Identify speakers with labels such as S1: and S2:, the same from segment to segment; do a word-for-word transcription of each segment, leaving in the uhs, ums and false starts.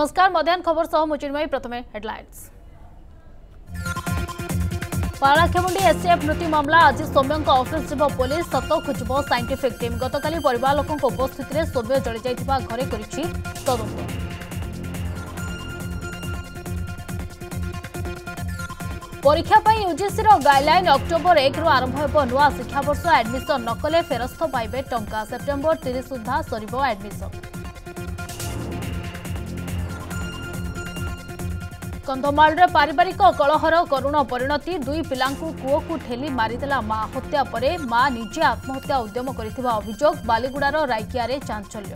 S1: नमस्कार मध्याह्न खबर सह मुचिन्मयी प्रथमे हेडलाइंस। पाराखेमुंडी एसटीएफ मृत्यु मामला आज सौम्य ऑफिस जीव पुलिस सत खोजब साइंटिफिक टीम गतकाली परिवार लोकों उपस्थित में सौम्य जली जाइथिबा घरे करिछि तदंत। परीक्षा पर यूजीसी गाइडलाइन अक्टोबर एक रु आरंभ हो नुआ शिक्षा वर्ष एडमिशन नकले फेरस्त पाइबे टंका सेप्टेम्बर तीस सुधा सरिबो एडमिशन। कंधमाल पारिवारिक कलहर करुण परिणति दुई पिलांकु कूओ ठेली मारिदेला मां हत्या परे मां निजे आत्महत्या उद्यम करिथिबा अभियोग बालीगुड़ार राइकियारे चांचल्य।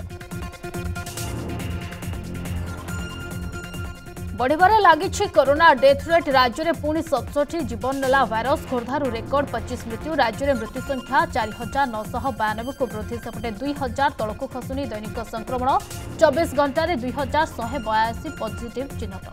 S1: बढ़िबारे लागिछि कोरोना डेथ रेट राज्य में पुणी सतसठ जीवन नेला भाइरस खोर्धारू रेकर्ड पच्चीस मृत्यु राज्य में मृत्यु संख्या चार हजार नौश बयानबे को वृद्धि सेपटे दुई हजार तलकू खसुनी दैनिक संक्रमण चौबीस घंटे दुई हजार शहे बयासी पॉजिटिव चिन्हट।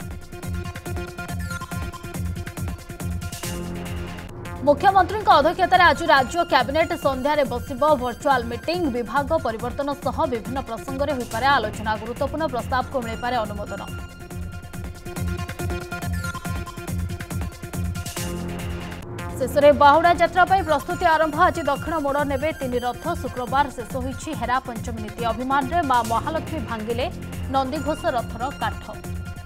S1: मुख्यमंत्री अध्यक्षतार आज राज्य कैबिनेट संध्यारे बसिब वर्चुआल मीटिंग विभाग परिवर्तन सह विभिन्न प्रसंग में होइपारे आलोचना गुरुत्वपूर्ण प्रस्ताव को मिलपारे अनुमोदन। शेष में बाहुड़ा यात्रा प्रस्तुति आरंभ आज दक्षिण मोड़ नेबे तीन रथ शुक्रवार शेष होइछि हेरा पंचमी नीति अभिमान रे मां महालक्ष्मी भांगिले नंदीघोष रथर काठ।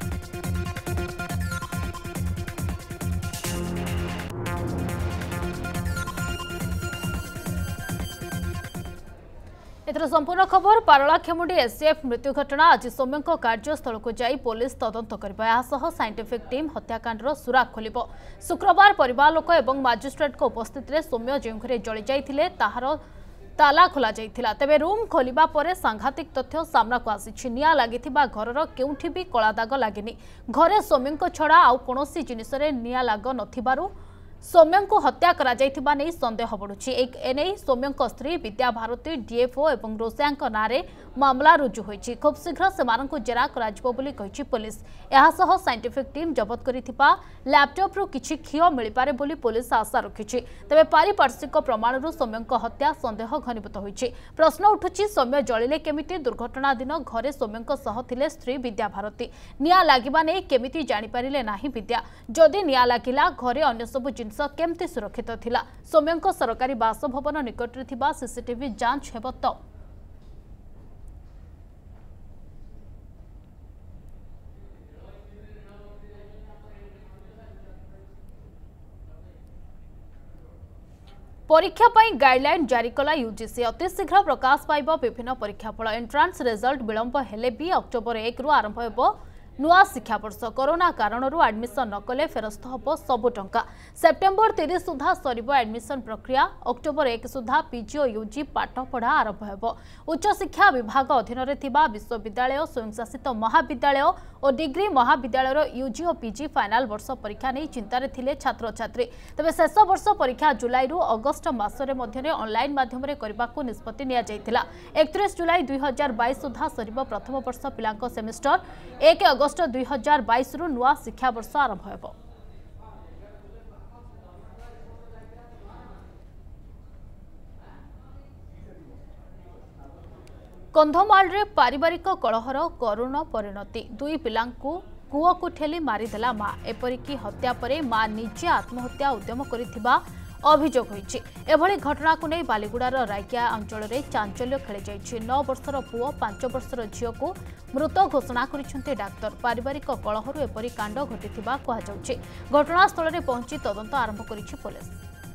S1: एथर संपूर्ण खबर पारलाखेमुंडी एसटीएफ मृत्यु घटना आज सौम्य कार्यस्थल को जाई पुलिस तदंत करबा साइंटिफिक टीम हत्याकांडर सुराग खोल। शुक्रवार परिवार लोक एवं मजिस्ट्रेट को उपस्थित में सौम्य जो घरे जली जाइथिले ताहार ताला खोला जाइथिला तेबे रूम खोलिबा परे सांघातिक तथ्य सामना को आसी निया लागिथिबा घरर केउठी भी कला दाग लागिनी घरे सौम्य छड़ा आउ कोनोसी जिनिसरे निया लाग नथिबारु सौम्य को हत्या करा जाइथिबा नै संदेह बढ़ुछि। एने सौम्य स्त्री विद्या भारती डीएफओ और रोसिया नारे मामला रुजु होइछि। खूब शीघ्र सेमानंकु जेरा कराजिबो बोली कहिछि पुलिस। एहा सह साइंटिफिक टीम जबत करिथिबा लैपटॉप रु किछि खियो मिलि पारे बोली पुलिस आशा रखिछि। तबे पारिपार्श्विक प्रमाणरु सौम्य हत्या संदेह घनीभूत होइछि। प्रश्न उठुछि सौम्य जलिले केमिति दुर्घटना दिन घरे सौम्य सह थिले स्त्री विद्या भारती निया लागिबा नै केमिति जानि पारिले नाही विद्या जदि निया लागिला घरे अन्य सब जिनस केमती सुरक्षित थिला सौम्य सरकारी बासभवन निकटरे थिबा सीसीटीवी जांच हेब तो। परीक्षा पर गाइडलाइन जारी कला यूजीसी अति शीघ्र प्रकाश पाइब विभिन्न परीक्षाफल एंट्रांस रिजल्ट विलंब हेले भी अक्टोबर एक रु आरंभ हो नुआ शिक्षा वर्ष कोरोना कारणरू एडमिशन नकले फेरस्त हम सबु टंका सेप्टेम्बर तीस सुधा सरिबो एडमिशन प्रक्रिया अक्टोबर एक सुधा पीजी और यूजी पाठपढ़ा आरंभ हो। उच्च शिक्षा विभाग अधीन विश्वविद्यालय स्वयंशासित महाविद्यालय और डिग्री महाविद्यालय यूजी और पीजी फाइनाल वर्ष परीक्षा नहीं चिंतार थिले छात्र छात्री तेज शेष वर्ष परीक्षा जुलाई रु अगस्ट मासरे मध्य ऑनलाइन माध्यम करने निष्पत्ति निया जाइथिला। एकतीस जुलाई दुई हजार बैश सुधा सरिबो प्रथम वर्ष पिलांको सेमिस्टर एक अगस्ट दुई हजार बैश रु नुआ शिक्षा वर्ष आरंभ हो। कंधमाल रे पारिवारिक कलहर करुण परिणति दुई पिलांकु कूओ को ठेली मारिदेला मां एपरिकी हत्या परे मां निजे आत्महत्या उद्यम करिथिबा अभियोग होइछि। एभली घटना को नहीं बालीगुड़ार राइकिया अंचल में चांचल्य खेली जाइछि। नौ वर्षर पुओ पांच वर्षर झील को मृत घोषणा करिसेंते डाक्तर पारिवारिक कलहरु एपरी कांड घटिथिबा कहा जाउछि। घटनास्थल में पहुंची तदंत आरंभ करिछि पुलिस।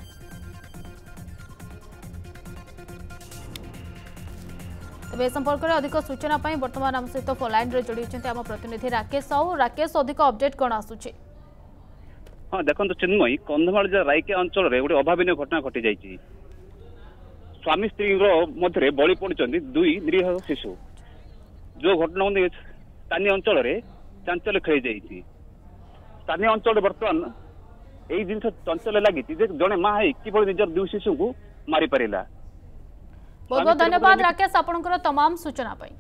S1: तेज संपर्क में अधिक सूचना बर्तमान आम सहित फोनलाइन रे जोड़ी आम प्रतिनिधि राकेश साहू। राकेश अधिक अपडेट कौन आसुछि?
S2: हाँ देखो चिन्मयी कंधमाल जिला राइकिया अंचल में गोटे अभावन घटना घटी जाइए। स्वामी स्त्री मध्य बलि पड़ते दुई निरीह शिशु जो घटना स्थानीय अंचल में चांचल्य खेली जाइए। स्थानीय अंचल बर्तमान यही जिन चंचल लगी जड़े माँ कि निजर दुई शिशु को मारी पारा।
S1: बहुत बहुत धन्यवाद राकेश आपनकर तमाम सूचना पाई।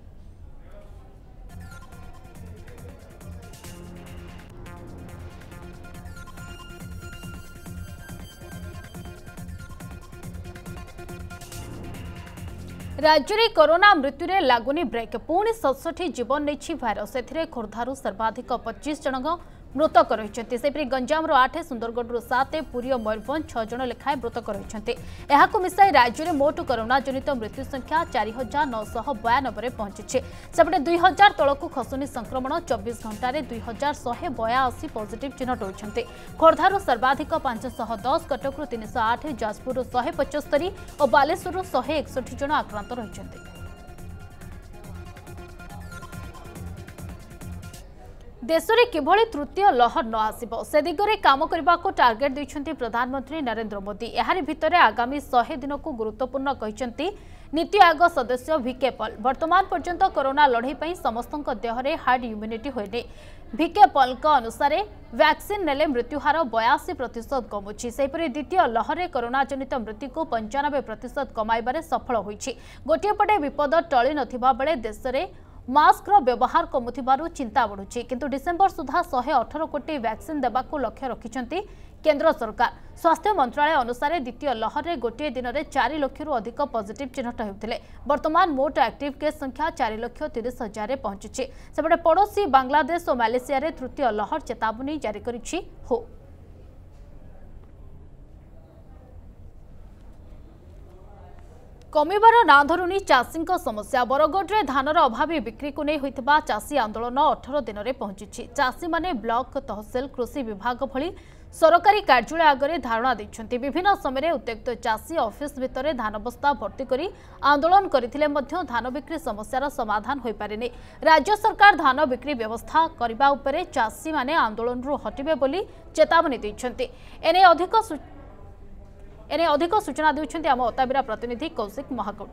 S1: राज्य में कोरोना मृत्यु रे लागुनी ब्रेक पुणी सतसठी जीवन नहीं भाइरस ए खोर्धारू सर्वाधिक पच्चीस जन मृतक रही सेपरी गंजाम आठ सुंदरगढ़ सात पुरी और मयूरभंज छह जन लेखाएं मृतक रही मिसाई राज्य में मोट कोरोना जनित मृत्यु संख्या चार हजार नौश बयानबे पहुंची सेपटे दुई हजार तलक खसुनी संक्रमण चौबीस घंटे दुई हजार शहे बयाशी पॉजिटिव चिन्हट होती खोर्धारू सर्वाधिक पांचशह दस कटकू तीन शह आठ जाजपुर शहे पचस्तरी और बालेश्वर शहे एकसठी जन आक्रांत रही देश में किभली तृतीय लहर न आसिबो से दिगरे काम करने को टार्गेट देइछन्ति प्रधानमंत्री नरेंद्र मोदी एहारि भितरे आगामी शहे दिन को गुरुत्वपूर्ण कहिसन्ति नीति आयोग सदस्य भिके पल वर्तमान पर्यंत कोरोना लड़ाई पर समस्त देहरे हार्ड इम्यूनिटी होइने भिके पल अनुसार वैक्सीन नेले मृत्युहार बयासी प्रतिशत कमुछि सेपरि द्वितीय लहरे कोरोना जनित मृत्यु को पंचानबे प्रतिशत कमाइबारे सफल होइछि गोटिए पटे विपद टळी नथिबा बेले देश में मास्क व्यवहार कमुथिबारु चिंता बढ़ुछि किंतु डिसेंबर सुधा शहे अठर कोटी वैक्सीन देबाकू लक्ष्य रखिछन्ति केंद्र सरकार स्वास्थ्य मंत्रालय अनुसार द्वितीय लहर में गोटे दिन में चार लाख रु अधिक पॉजिटिव चिन्हट होते वर्तमान मोट एक्टिव केस संख्या चार लाख तीस हजार पहुंची सेपटे पड़ोशी बांग्लादेश और मालेशिया रे तृतीय लहर चेतावनी जारी करिछि हो कमिबार ना धरुनी चाषी समस्या बरगढ़ में धानर अभावी बिक्री को नहीं होइथिबा चाषी आंदोलन अठारह दिन में पहुंची चाषी माने ब्लॉक तहसिल कृषि विभाग भली सरकारी कार्यालय आगे धारणा देइछन्ति विभिन्न समय उत्त्यक्त चाषी ऑफिस भितर धान बस्ता भर्ती करी आंदोलन करथिले मध्य धान बिक्री समस्यार समाधान होई पारेनी राज्य सरकार धान बिक्री व्यवस्था करबा उपरे चाषी माने आंदोलन रु हटिबे बोली चेतावनी देइछन्ति एने अधिक एने अधिक सूचना देउछन्ति आम अताबिरा प्रतिनिधि कौशिक महाकौर।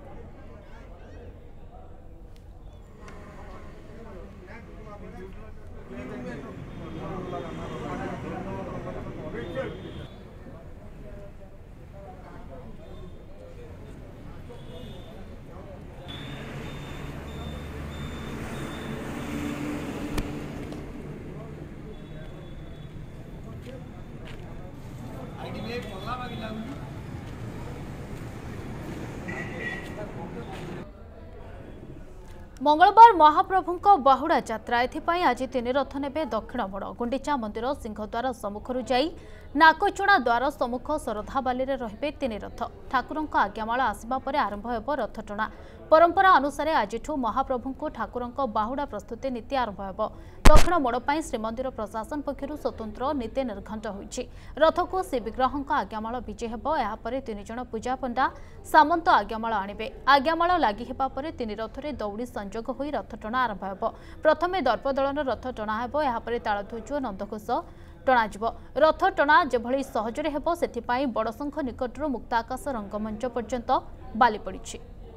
S1: मंगलवार महाप्रभु बाहुड़ा यात्रा एथिपाई आज तीन रथ नेबे दक्षिण मोड़ गुंडीचा मंदिर सिंहद्वार सम्मुखरू जाई नाकचुणा द्वार सम्मुख शरधाबाली रहिबे तीन रथ ठाकुरंक आज्ञामाल आसिबा परे आरंभ हेबो रथ टणा परंपरा अनुसार आजिठू महाप्रभु ठाकुरंक बाहुड़ा प्रस्तुति नीति आरंभ हेबो दक्षिण मोड़ पर श्रीमंदिर प्रशासन पक्षर स्वतंत्र नीति निर्घंट होइछि रथ को श्रीविग्रहंक आज्ञामाल विजे हेबो एहा परे तीन जण पूजा पंडा सामंत आज्ञामाल आनिबे आज्ञामाल लागि हेबा परे तीन रथरे दौड़ी संजोग होई रथ टणा आरंभ हेबो प्रथमे दर्पदलन रथ टणा हेबो एहा परे तालध्वज नंदघोष टणाजिब रथ टणा जेभଳି सहजरे हेबो सेथिपाई बड़शंख निकटरू मुक्ताकाश रंगमंच पर्यंत बाली पड़िछि।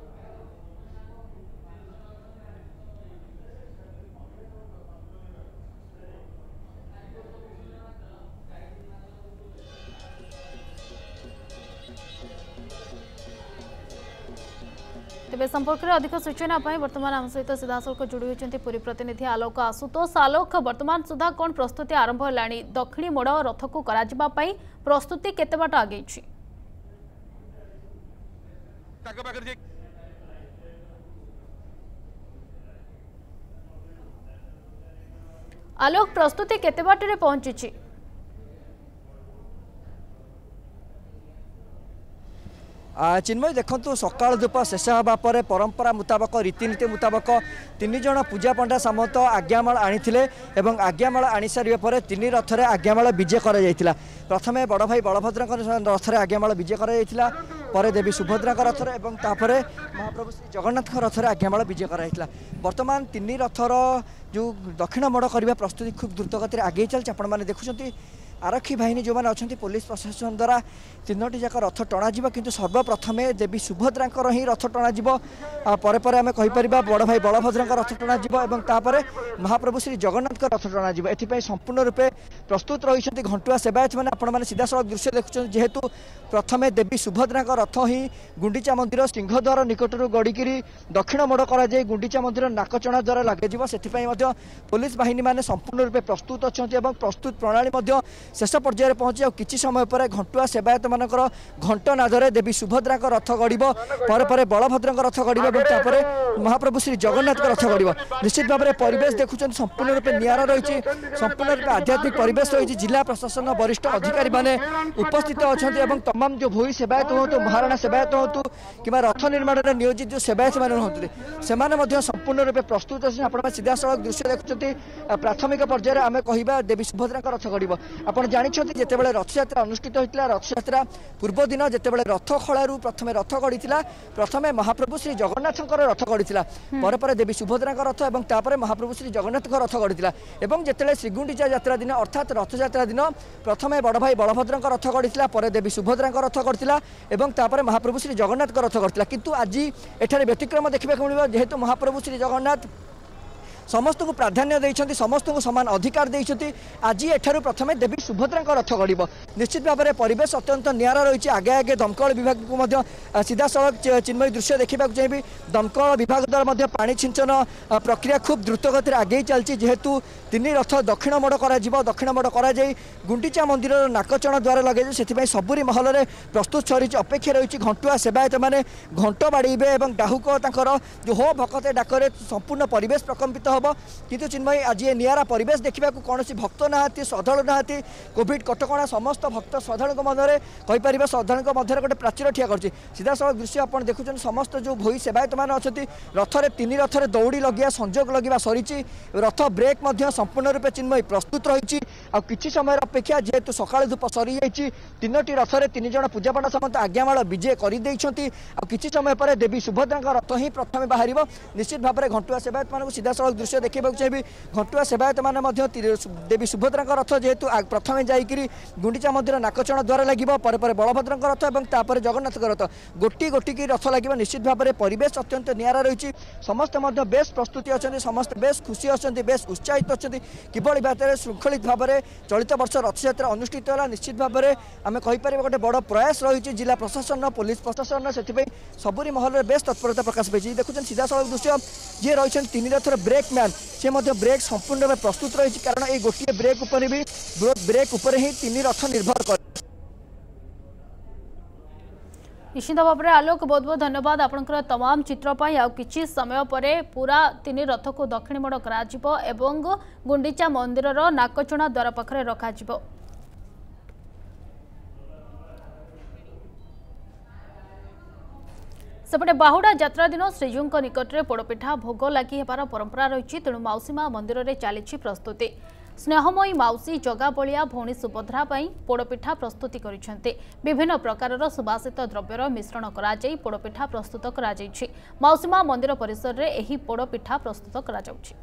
S1: तेज संपर्क में अधिक सूचना बर्तमान आम सहित सीधासख जोड़ी होती पुरी प्रतिनिधि आलोक आशुतोष आलोक बर्तमान सुधा कौन प्रस्तुति आरंभ है दक्षिणी मोड़ रथ को प्रस्तुति केते बाट आगे आलोक प्रस्तुति केते बाट रे पहुंची
S3: चिन्मय देखु सकाल धूप शेष होगा परंपरा मुताबक रीतिनीति मुताबक तीन जन पूजा पंडा सामंत आज्ञामाल आनी आज्ञामाल आनी सारे पर तीन रथ में आज्ञामाल विजे कर प्रथमे बड़ भाई बलभद्र रथ में आज्ञामाल विजे कर देवी सुभद्रा रथ और तापर महाप्रभु श्री जगन्नाथ रथ में आज्ञामाल विजे कर बर्तमान तीन रथर जो दक्षिण मोड़ करने प्रस्तुति खूब द्रुतगति आगे चलती आपण मैंने देखुं आरक्षी बाहिनी जो मैंने अच्छा पुलिस प्रशासन द्वारा तीनोटी जाक रथ टणा किंतु सर्वप्रथमे देवी सुभद्रा ही रथ टणा पर पर आम कहीपर बड़ भाई बलभद्र रथ टणा महाप्रभु श्री जगन्नाथ रथ टणा एथपाई संपूर्ण रूपे प्रस्तुत रही घंटुआ सेवायत मैंने आपण मैंने सीधासल दृश्य देखुं जेहेतु प्रथमे देवी सुभद्रा रथ ही गुंडीचा मंदिर सिंहद्वार निकट गड़िकी दक्षिण मोड़ कर गुंडीचा मंदिर नाकचणा द्वारा लगे से पुलिस बाहिनी मैंने संपूर्ण रूपे प्रस्तुत अच्छा प्रस्तुत प्रणाली शेष पर्यायर पहुंची किसी समय पर घंटुआ सेवायत मान घंट नादरे देवी सुभद्रा रथ गड़ पर बलभद्र रथ गड़ महाप्रभु श्री जगन्नाथ रथ गड़ निश्चित भाव में परिवेश देखुं संपूर्ण रूपे निरा रही संपूर्ण रूपे आध्यात्मिक परिवेश रही जिला प्रशासन वरिष्ठ अधिकारी माने उपस्थित अच्छा तमाम जो भोई सेवायत हूँ महाराणा सेवायत हूँ कि रथ निर्माण में नियोजित जो सेवायत मैंने हूँ से संपूर्ण रूपे प्रस्तुत अच्छे आप सीधा सड़क दृश्य देखुं प्राथमिक पर्यायर आम कह देवी सुभद्रा रथ गड़ आप जानते जितेबाला रथयात्रा अनुष्ठित होता रथयात्रा पूर्व दिन जितेबाला रथ खलू प्रथम रथ गड़ी प्रथम महाप्रभु श्री जगन्नाथ रथ गड़ी पर देवी सुभद्रा रथ और महाप्रभु श्री जगन्नाथ रथ गड़ी जिते श्रीगुंडीचा यात्रा दिन अर्थात रथयात्रा दिन प्रथम बड़ भाई बलभद्र रथ गड़ी पर देवी सुभद्रा रथ गड़ी महाप्रभु श्री जगन्नाथ रथ गड़ी किंतु आज एठारे व्यतिक्रम देखा मिले जेहेतु महाप्रभु श्री जगन्नाथ समस्त को प्राधान्य देइछंती समस्त को समान अधिकार देइछंती आज एठारु प्रथमे देवी सुभद्रा रथ गड़ निश्चित भाव में परिवेश अत्यंत निरा रही आगे आगे दमकल विभाग को मध्य सीधा सड़क चिन्मयी दृश्य देखा चाहिए दमकल विभाग द्वारा पानी छिंचन प्रक्रिया खूब द्रुत गति आगे चलती जेहेतु तीन रथ दक्षिण मोड़ कर दक्षिण मोड़ कर गुंडीचा मंदिर नाकचण द्वारा लगे से सबुरी महल में प्रस्तुत सरी अपेक्षा रही घंटुआ सेवायत मैंने घंट बाड़े डाहुक जो हो भकते डाकरे संपूर्ण परिवेश प्रकम्पित हम किंतु चिन्मयी आज ये निरा परिवेश देखा कौन भक्त ना श्रद्धा ना कोविड कटका समस्त भक्त श्रद्धा मध्य कहीपर श्रद्धा मध्य गोटे प्राचीर ठिया कर सीधा सड़क दृश्य आप देखुं समस्त जो भोई सेवायत मान अच्छा रथरे तीन रथरे दौड़ी लगे संजोग लगे सरी रथ ब्रेक संपूर्ण रूपे चिन्मयी प्रस्तुत रही कि समय अपेक्षा जेहेतु सकाल धूप सरी जाइए तीनो रथरे तीन जन पूजापाठ समस्त आज्ञामाल विजय कर समय पर देवी सुभद्रा रथ ही प्रथम बाहर निश्चित भाव में घंटुआ सेवायत मान सीधा सड़क दृश्य देखा चाहिए घंटुआ सेवायत मैंने देवी सुभद्रा रथ जेहेतु प्रथम जाकि गुंडीचा मंदिर नाकचण द्वारा लगे पर बलभद्र रथ और जगन्नाथ रथ गोटी गोटी की रथ लगे निश्चित भाव में परिवेश अत्यंत निरा रही समस्त बेस प्रस्तुति अच्छा समस्त बेस खुशी अच्छा बेस उत्साहित अच्छा किभली भाव में श्रृंखलित भाव में चलित वर्ष रथयात्रा अनुष्ठित है निश्चित भाव में आम कहीपर गोटे बड़ प्रयास रही जिला प्रशासन पुलिस प्रशासन से सबुरी महल में बेस तत्परता प्रकाश पाई देखुं सीधा सड़क दृश्य जी रही तीन रथर ब्रेक मैन से ब्रेक संपूर्ण में प्रस्तुत रही कारण ये गोटे ब्रेक उपर भी ब्रेक उपर ही तीन रथ निर्भर कर
S1: निश्चित भाव में आलोक बहुत बहुत धन्यवाद आपंकर तमाम चित्रपाई आ किछि समय पर पूरा तीन रथ को दक्षिण मोड़ करा एवं गुंडीचा मंदिर नाकचणा द्वार पाखरे रखा सेपटे बाहुड़ा यात्रा दिन श्रीजीव निकट में पोड़पिठा भोग लगी हेबार परंपरा रही तेणु मौसीमा मंदिर में चली प्रस्तुति स्नेहमयी मौसी जगा बलिया भौणी सुभद्रा पोड़पिठा प्रस्तुति करिसेंते विभिन्न प्रकारर सुबासित द्रव्यर मिश्रण करा जाई पोड़पिठा प्रस्तुत करा जायछि मौसीमा मंदिर परिसर रे एही पोड़पिठा प्रस्तुत करा जाउछि।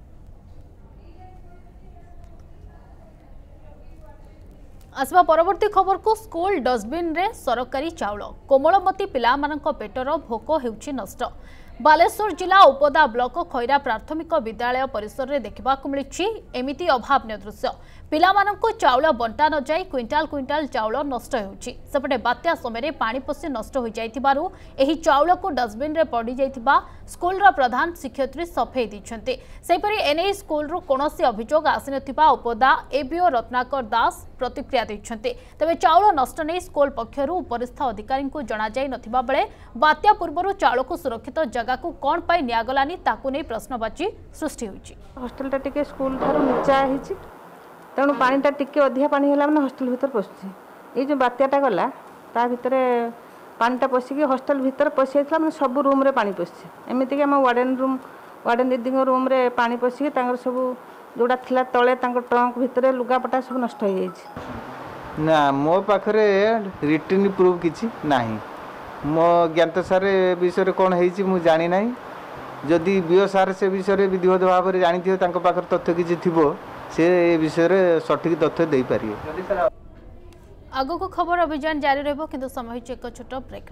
S1: आसवा परवर्ती खबर को स्कूल डस्टबिन रे सरकारी चाउल कोमलमती पिला मानक पेटर भोक हेउछि नष्ट बालेश्वर जिला उपदा ब्लॉक खैरा प्राथमिक विद्यालय परिसर में देखा मिली एमिति अभावन दृश्य पिला मानक चाउल बंटा न जाई क्विंटाल क्विंटाल चाउल नष्ट होउछि सेपटे बात्या समय पानी पशि नष्ट हो जाइथिबारु एही चाउल को डस्टबिन रे पड़ी जाइथिबा स्कूल रो प्रधान शिक्षयित्री सफेई दिछन्ते सेपरि एनई स्कूल रो कोनोसी अभियोग आसिनथिबा उपदा एबीओ रत्नाकर दास प्रतिक्रिया दैछन्ते तबे चाउल नष्ट नै स्कूल पक्षरु उपरिस्थ अधिकारी को जणा जाय नथिबा बेले बात्या पूर्वरु चाउल को सुरक्षित जगह को कोन पाई नियागलानी ताकू नै प्रश्नवाची सृष्टि होइछि।
S4: हॉस्टल टा टिके स्कूल थारो नीचा हिछि तेणु पानीटा टिके अधिका पानी है मैंने हॉस्टल भीतर पशुचे ये जो बात्याटा गला ता भितर पानीटा पशिकी हॉस्टल भीतर पशि जाता मैंने सब रूम रे पानी पशि एमतीक आम वार्डन रूम वार्डन दीदी रूम रे पानी पशिकी सब जोड़ा थिला तले ट्रंक भितर लुगापटा सब नष्ट हो जाइए
S5: ना मो पाखरे रिटर्न प्रूफ किछि नाही मो ज्ञात सार विषय कौन है मु जानी ना जदि बीओ सार से विषय विधिवत भाव में जानी थे पाखर तथ्य किसी थी से विषय सठिक तथ्य दे पारिए।
S1: आगो को खबर अभियान जारी रहबो किंतु समय एक छोट ब्रेक।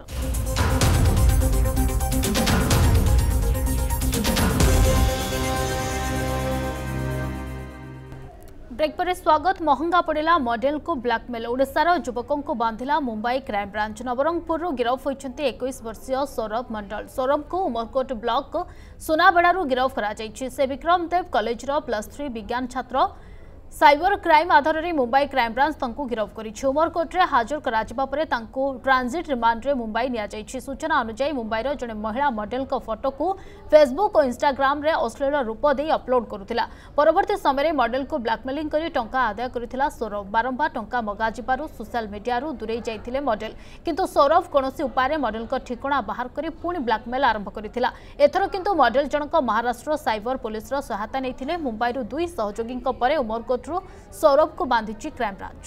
S1: ब्रेक पर स्वागत। महंगा पड़ा मॉडल को ब्लैकमेल ओडिशार युवकों को बांधिला मुंबई क्राइम ब्रांच। नवरंगपुर गिरफ होती इक्कीस वर्षीय सौरभ मंडल। सौरभ को उमरकोट ब्लॉक सुनाबेड़ू गिरफ कर से Vikram Deb college plus three विज्ञान छात्र। साइबर क्राइम आधार में मुंबई क्राइम ब्रांच तंकु गिरफ करी। उमरकोट में हाजर कर ट्रांजिट रिमांड रे मुंबई नि सूचना अनुसार मुंबईर जड़े महिला मॉडल फोटो को फेसबुक और इंस्टाग्राम रे अश्लील रूप दे अपलोड करुला। परवर्ती समय मॉडल को ब्लैकमेलिंग करी टंका आदाय करुला सौरभ। बारंबार टंका मगाजिबारु सोशल मीडिया दूरे जाइथिले मॉडल, किंतु सौरभ कौनसी उपाय मॉडल का ठिकाना बाहर करी पुणी ब्लैकमेल आरंभ करथिला। एथर किंतु मॉडल जनक महाराष्ट्र साइबर पुलिस रो सहायता नैथिले। मुंबईर दुई सहयोगी परे उमरकोट सौरभ को बांधी क्राइम ब्रांच।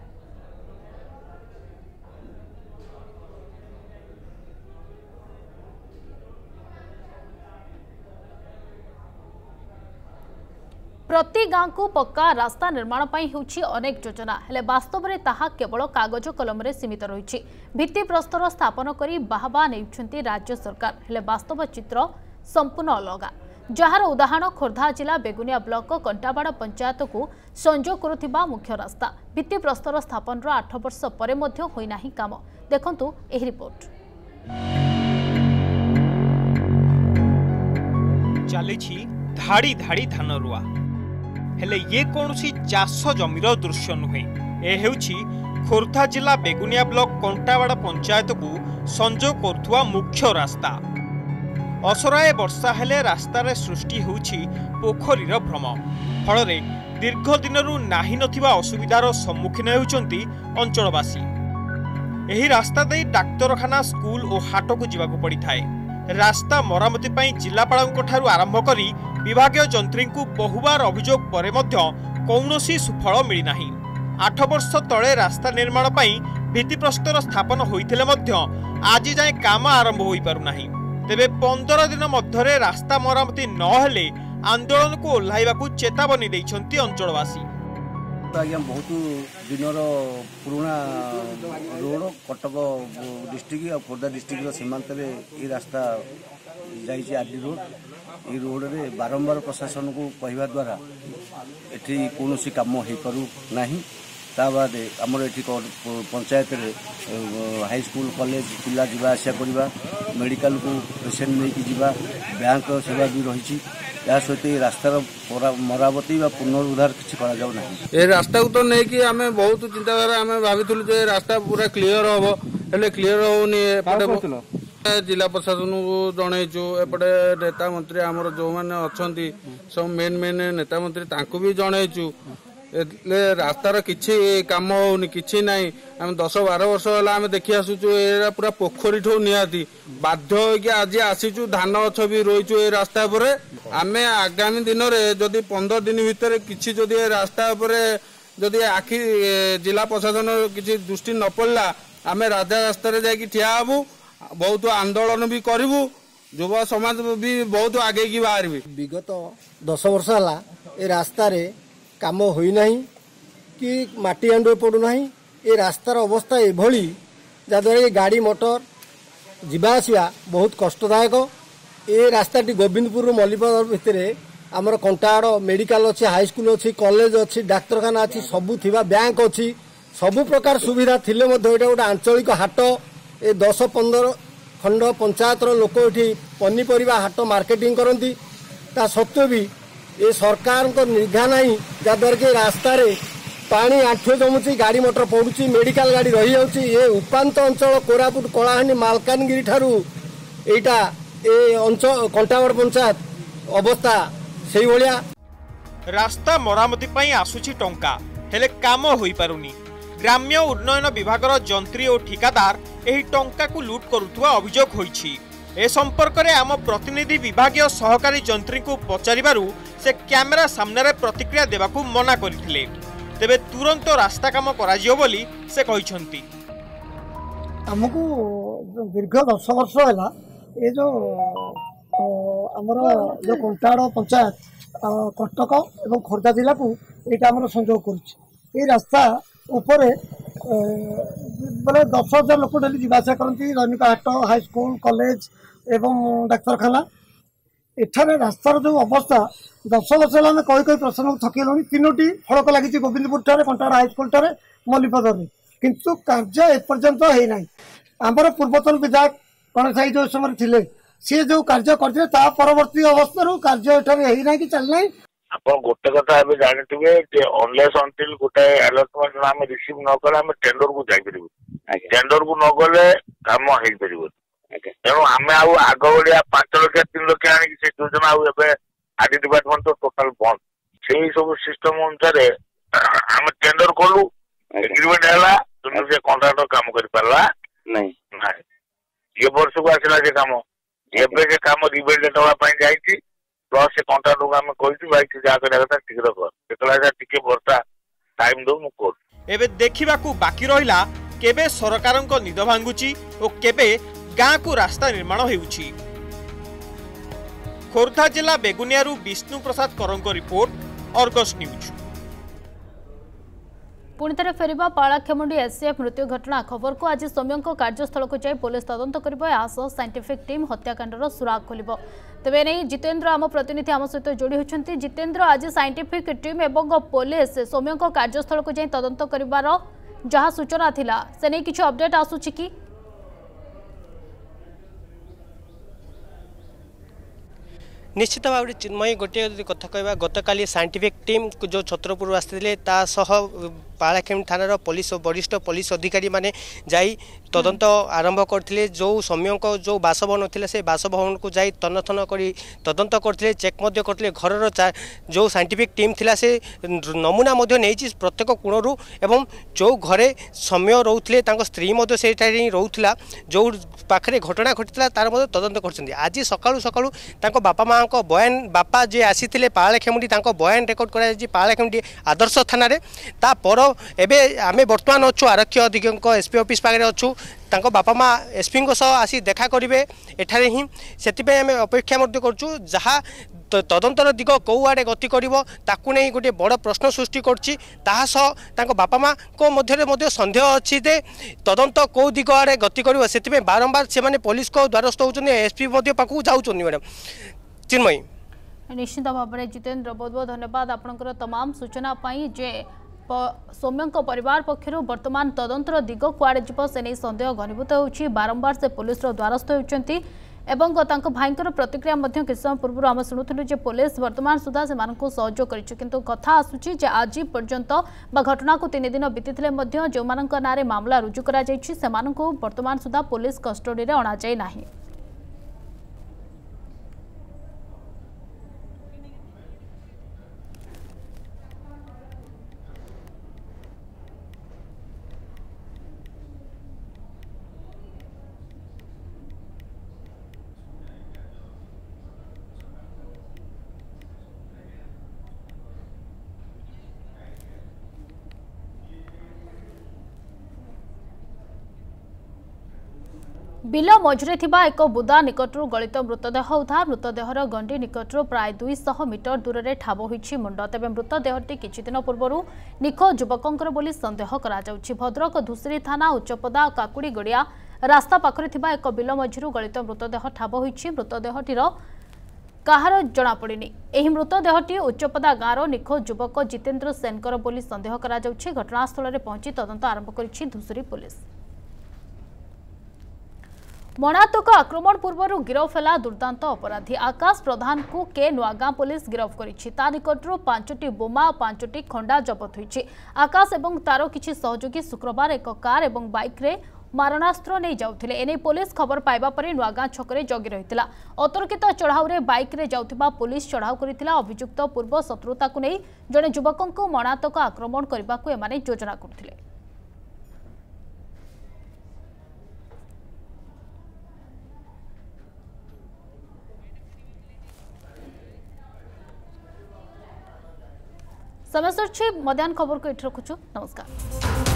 S1: प्रति गांव को पक्का रास्ता निर्माण होउछि अनेक योजना, हेले वास्तव में ताहा केवल कागज कलम रे सीमित रही। भित्ति प्रस्तर स्थापन करी बाहबा नेउछंती राज्य सरकार, हेले वास्तव चित्र संपूर्ण अलग। जार उदाहरण खोर्धा जिला बेगुनिया ब्लॉक कंटाबाड़ पंचायत को संजोग करुथिबा मुख्य रास्ता। भित्ति प्रस्तर स्थापन आठ वर्ष पर मध्य होई नाही काम। देखंतु एही रिपोर्ट।
S6: चली धाड़ी धाड़ी धान रुआ, हेले ये कौनसी चाष जमीर दृश्य नुहे। ए हेउछि खोर्धा जिला बेगुनिया ब्लॉक कंटाबाड़ पंचायत को संजोग करुवा मुख्य रास्ता। असराए वर्षा हेले रास्तार सृष्टि होउछि पोखरीर भ्रम। फल दीर्घ दिनरू नाही नथिबा असुविधार सम्मुखीन हेउचंती अंचलवासी। एही रास्ता दे डाक्तरखाना, स्कूल और हाट को जीवाकु पड़ी थाए। रास्ता मरामती पई जिलापालक ठारू आरंभ करी विभागीय जंत्री को बहुबार अभियोग परे मध्य कौनसी सुफल मिली नाही। आठ वर्ष तले रास्ता निर्माण पई भित्तिप्रस्तर स्थापन होइथिले मध्य आज जाए काम आरंभ होई पारु नाही। तेबे पंद्रह दिन मध्य रास्ता मरामती नहेले आंदोलन को ओह्लाइबाकू चेतावनी दैछंती अंचलवासी।
S7: आज्ञा बहुत दिनर पुराना रोड कटक डिस्ट्रिक्ट और खोर्धा डिस्ट्रिक्ट सीमांत ये रास्ता जाइए आरडी रोड। ये रोड रे बारंबार प्रशासन को कहवा द्वारा एठी कौनसी काम हो पारु नाही। ता बाद आमर एठी पंचायत हाई स्कूल कॉलेज पिला जीवा आसिया करवा, मेडिकल को पेसेंट नहीं जीवा, बैंक सेवा भी रही। या सहित रास्तार मरामती व पुनरुद्धार किसी करा जाउ नाही।
S8: ए रास्ता को तो नहीं कि आमे बहुत चिंताधारा आमे भाबिथुलु जे रास्ता पूरा क्लियर हबो, हेले क्लियर होनी। एपटे जिला प्रशासन को जनइचु, एपटे नेता मंत्री आमर जो माने अछंती सब मेन मेन नेता मंत्री तांको भी जनइचु। रास्तार किछि काम होनी किछि नाही। आम दस बारह वर्ष है आम देखी आसुचु ए पूरा पोखरी ठो निहाती बाध्य होइके आज आसीचु। धान गछ भी रहीचु ए रास्ता उपरे। आमे आगामी दिन रे जदि पंद्रह दिन भितर किछि जदि रास्ता उपरे जदि आखि जिला प्रशासन किछि दृष्टि न पड़ला आमे राजा रास्ता रे जाकी ठिया हबु, बहुत आंदोलन भी करिवु, युवा समाज भी बहुत आगे की बाहरबी।
S9: विगत दस वर्ष है ए रास्ता रे काम होई नाही कि माटी आंडो पड़ू नाही। ए रास्तार अवस्था एभली जहाँद्वारा गाड़ी मोटर जीवा आसिया बहुत कष्टदायक। ए रास्ताटी गोविंदपुर मल्लिपदार भितर आमर कंटाड़ मेडिकल अच्छी, हाईस्कल अच्छी, कॉलेज अच्छी, डाक्तरखाना अच्छी, सबू थिबा बैंक अच्छी, सबू प्रकार सुविधा थिले मध्य एटा गोटे आंचलिक हाट। ए दस पंद्रह खंड पंचायतर लोक ये पनीपरिया हाट मार्केटिंग करती। ता सत्वे भी ये सरकार को निघा नहीं, जहाँद्वारा कि रास्ता रे पानी आंठुए जमुची, गाड़ी मोटर पड़ुची, मेडिकल गाड़ी रही जाउची। ये उपांत अंचल कोरापुट कलाहांडी मालकानगिरी ठारू एटा ए अंचल कंटाबाड़ पंचायत अवस्था सेही भलिया।
S6: रास्ता मरामती पई आसुची टंका हेले काम होई पारुनी। ग्राम्य उन्नयन विभागर जंत्री और ठिकादार एही टंका को लूट करुथुवा अभियोग होईछि। ए संपर्क में आम प्रतिनिधि विभागीय सहकारी जंत्री को पचारिबारु से कैमेरा सामने रे प्रतिक्रिया देवाकू मना करथिले। तेबे तुरंत रास्ता काम कराजियो बोली से कहिसंती।
S9: हमको दीर्घ दस वर्ष है ये जो आमर जो कंटाड़ पंचायत कटक एवं खोर्धा जिला को यहाँ आम संयोग कर रास्ता उपर बोले दस हजार लोक डेली जावासा करती। दैनिक हाट, हाईस्कल, कॉलेज एवं डाक्तरखाना एठारे रास्तार जो अवस्था दस वर्ष है कई कई प्रश्न थकिलुँ तीनो फड़क लगी गोविंदपुर ठारे कंटाड़ हाईस्कल ठारे मल्लीपदर किंतु कार्य एपर्यंत होना आमर पूर्वतन विधायक गणेश भाई जो समय थे सी जो कार्य करते परवर्ती अवस्था कार्य एठारे कि चलना
S10: आप गोटे कथा जानते अनलेस अंटिल गोटे अलटमेंट आम रिसीव न कले आम टेंडर को जापर टेंडर को न गले कम हो पार तेणु आम आग भाया पांच लक्ष तीन लक्ष आनी से योजना आर डी डिपार्टमेंट तो टोटाल बंद से सब सिस्टम अनुसार आम टेंडर कलु एग्रीमेंट है से कंट्राक्टर काम कर पारा नहीं ये वर्ष को आसला से कम एवं से कम रिवेट हाँ जाइए प्लस से कंट्राक्टर को आम कही भाई जहाँ करने कथा शीघ्र कर टिके वर्षा टाइम दो मुझे
S6: एबे देखिबाकू बाकी रहिला केबे सरकारक निद भांगुची और केबे गाँ को रास्ता निर्माण हेउची। खोर्धा जिला बेगुनियारू Vishnu Prasad Karank report Argus news.
S1: पुणी थे फेरवा पालाखेमुंडी एससीएफ मृत्यु घटना खबर को आज सौम्यों कार्यस्थल को जाई पुलिस तदंत कर साइंटिफिक टीम हत्याकांडर सुराग खोल तेरे नहीं जितेंद्र आम प्रतिनिधि आम सहित जोड़ी होती। जितेंद्र आज साइंटिफिक टीम एवं पुलिस सौम्यों कार्यस्थल को जाई तदंत कर जहाँ सूचना थिला से नहीं किसी अपडेट आसूची कि
S11: निश्चित भाव में चिन्मयी गोटे कथा कहवा गतकाली साइंटिफिक टीम जो छत्रपुर आसते पालाखेम थानार पुलिस वरिष्ठ पुलिस अधिकारी माने जाई तदंत आरंभ करथिले जो सौम्यों को जो बासभवन थिले से बासभवन को जाई तन्नथन करी तदंत करथिले चेक मध्य करथिले घरर जो साइंटिफिक टीम थिला से नमूना मध्य नेछि प्रत्येक कोणरू एवं जो घरे सौम्य रोथले तांको स्त्री मध्य सेठारी रोथला जो पाखरे घटना घटितला तार मध्य तदंत करछन्ती। आज सकाळु सकाळु तांको बापा मां को बयान बापा जे आसीथिले पालाखेमुंडी तांको बयान रेकर्ड करा जायछि पालाखेमुंडी आदर्श थाना रे ता पर एबे आमे वर्तमान अच्छु आरक्षी अधीक्षक एसपी ऑफिस पाखे अच्छु तांको बापा माँ एसपी आसी देखा करेंगे एठारे ही से आम अपेक्षा करुँ जहाँ तदंतर दिग कौ आड़े गति कर नहीं गोटे बड़ प्रश्न सृष्टि कर बापा माँ को मध्य सन्देह अच्छी जे तदंत कौ दिग आड़े गति कर से बारंबार से पुलिस को द्वारस्थ होती एसपी पाखु जाऊँ मैडम चिन्मयी
S1: निश्चित भाव में जितेंद्र बहुत बहुत धन्यवाद आपंकर तमाम सूचना जे सौम्यों परिवार पक्षर वर्तमान तदंतर दिग कुआड़े जीव से नहीं सन्देह घनीभूत होउछि बारंबार से पुलिस द्वारस्थ होउछन्ति एवं भाईंकर प्रतिक्रिया किछ समय पूर्व आम शुणुलु जे पुलिस वर्तमान सुधा से सहयोग कर किंतु कथा आसुछि जे आज पर्यंत बा घटना को तीन दिन बीती जो नारे मामला रुजु करा जायछि सेमानंकु वर्तमान सुधा पुलिस कस्टडी रे अणा जाय नाही। बिल मझे एक बुदा निकटू गलित मृतदेह उद्धार मृतदेहर गंडी निकटू प्राय दुईश मीटर दूर में ठाब होइछि मुंड तेबे मृतदेहटी किछि दिन पूर्व निखोज युवकंकर बोली संदेह करा जाउछि। भद्रक धुसरी थाना उच्चपदा काकुड़ी गड़िया रास्ता पाखरे थिबा एक बिल मझिरु गलित मृतदेह ठाब होइछि मृतदेहटीर कहार जनापड़िनी एही मृतदेहटी उच्चपदा गाँव निखोज युवक जितेंद्र सेनकर बोली संदेह करा जाउछि। घटनास्थल में पहुंची तदंत आरंभ करिछि धुसरी पुलिस। मणातक आक्रमण पूर्व गिरफ है दुर्दांत अपराधी आकाश प्रधान को के नुआगां पुलिस गिरफ करिछि। ता निकटरू पांचटी बोमा और पांचटी खंडा जबत होइछि। आकाश एवं तार किछि सहयोगी शुक्रवार एक कार एवं बाइक रे मारणास्त्र नहीं जाउथिले एने पुलिस खबर पाइबा परे नुआगां छकरे जगी रहितिला। अतर्कित चढ़ाऊ रे बाइक रे जाउथिबा पुलिस चढ़ाऊ करितिला। अभियुक्त पूर्व शत्रुता को नहीं जड़े युवक मणातक आक्रमण करने को एमाने योजना करथिले। समय मध्याह्न खबर को इठ रखुछु। नमस्कार।